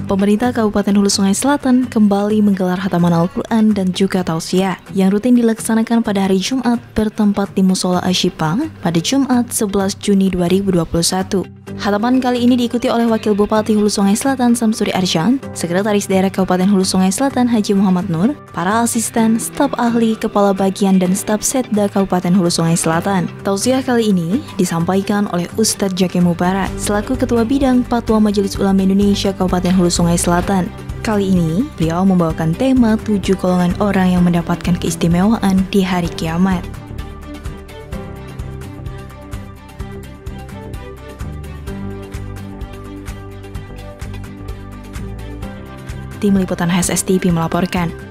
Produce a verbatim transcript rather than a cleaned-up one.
Pemerintah Kabupaten Hulu Sungai Selatan kembali menggelar khataman Al-Quran dan juga tausiah yang rutin dilaksanakan pada hari Jumat bertempat di Musola Ashifa pada Jumat sebelas Juni dua ribu dua puluh satu. Khataman kali ini diikuti oleh Wakil Bupati Hulu Sungai Selatan Samsuri Arsyad, Sekretaris Daerah Kabupaten Hulu Sungai Selatan Haji Muhammad Nur, para asisten, staf ahli, kepala bagian dan staf Setda Kabupaten Hulu Sungai Selatan. Tausiah kali ini disampaikan oleh Ustadz Jaki Mubarak selaku Ketua Bidang Fatwa Majelis Ulama Indonesia Kabupaten Hulu Sungai Selatan. Kali ini, beliau membawakan tema tujuh golongan orang yang mendapatkan keistimewaan di hari kiamat. Tim Liputan H S S T V melaporkan.